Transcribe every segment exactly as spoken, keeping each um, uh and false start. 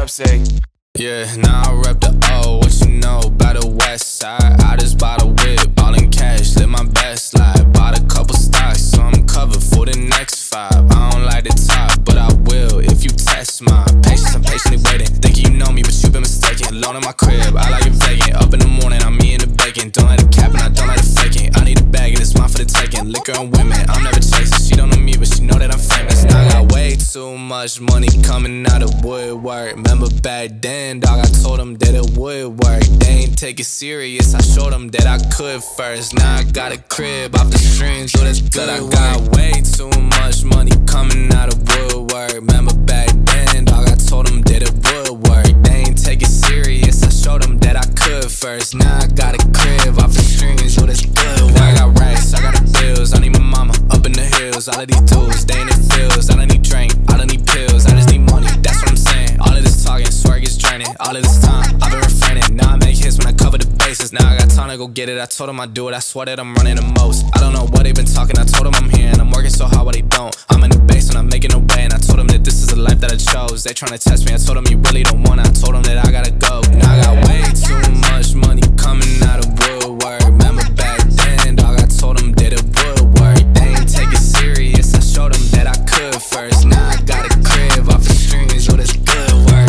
up, say? Yeah, now I rep the O, what you know about the west side? I just bought a whip, all in cash, live my best life. Bought a couple stocks, so I'm covered for the next five. I don't like the top, but I will if you test my patience. I'm patiently waiting, thinking you know me, but you've been mistaken. Alone in my crib, I like it vacant. Up in the morning, I'm eating the bacon. Don't like the cap and I don't like the faking. I need a bag and it's mine for the taking. Liquor and women, I'm never chasing. She don't know me, but she know that I'm famous. Now I got way too much money coming out of woodwork. Remember back then, dog, I told them that it would work. They ain't take it serious, I showed them that I could first. Now I got a crib off the streams, so that's good. I got way too much money coming out of woodwork. Remember back then, dog, I told them that it would work. They ain't take it serious, I showed them that I could first. Now I got a crib off the streams, so that's good. Now I got racks, I got the bills, I need my mama up in the hills. All of these dudes, they in the fields. I don't need drink, I don't need pills, I just need money, that's what I'm saying. All of this talking, swear it gets draining. All of this time, I've been refraining. Now I make hits when I cover the bases. Now I got time to go get it, I told them I do it. I swear that I'm running the most. I don't know what they've been talking, I told them I'm here and I'm working so hard, but they don't. I'm in the base and I'm making a way, and I told them that this is the life that I chose. They trying to test me, I told them you really don't want it. I told them that I gotta go. Now I got way too much money coming out of woodwork. Remember back then, dog, I told them that it would work. They ain't take it serious, I showed them that I could first. Now I got a crib off the streams, so that's good work.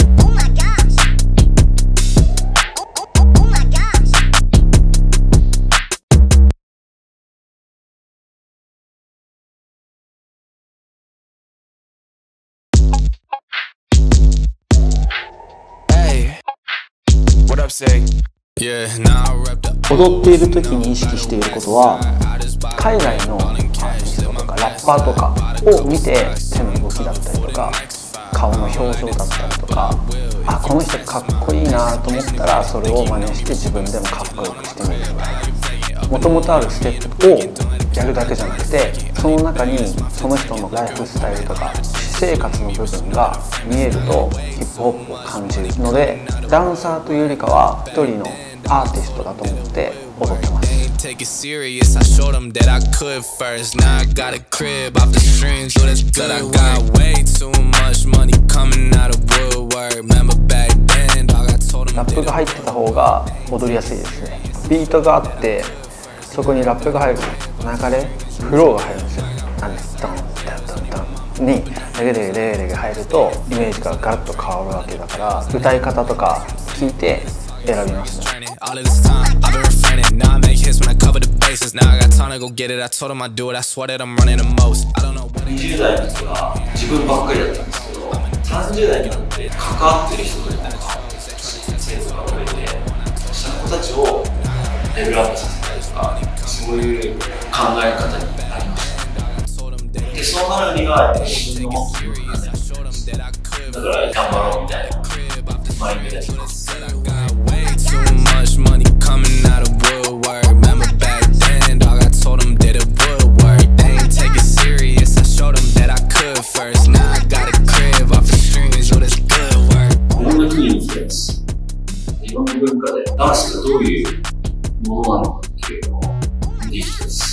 What up, say? Yeah, now I rep the 踊っている時に意識していることは、海外のアーティストとかラッパーとかを見て手の動きだったりとか顔の表情だったりとか、あ、この人かっこいいなと思ったらそれを真似して自分でもかっこよくしてみる。もともとあるステップをやるだけじゃなくて、その中にその人のライフスタイルとか私生活の部分が見えるとヒップホップを感じるので、ダンサーというよりかは一人のアーティストだと思って踊ってます。 Take it serious, I showed them that I could first. Now I got a crib off the streams, so that's good. I got way too much money coming out of woodwork. Remember back then, dog, I told them. ラップが入ってた方が踊りやすいですね。ビートがあってそこにラップが入る流れ、フローが入るんですよ。なんでドンドンドンドンにレゲレゲレゲレゲ入るとイメージがガラッと変わるわけだから、歌い方とか聞いて選びますね。 All of this time, I've been refraining. Now I make hits when I cover the bases. Now I got time to go get it. I told them I do it. I swear that I'm running the most. I don't know what. にじゅう代の時は自分ばっかりだったんですけど、さんじゅう代になって関わってる人とか生徒が増えて、そうした子たちをレベルアップさせたりとか、そういう考え方になりました。で、そうなるには自分の目標がね、だから頑張ろうみたいなマインドでやります。 Too much money coming out of woodwork. Remember back then, dog, I told them that it would work. They ain't take it serious, I showed them that I could first. Now I got a crib off the streams, so that's good work. いろんな国に行きたいです。日本の文化でダンスがどういうものなのかっていうのを見ていきたいです。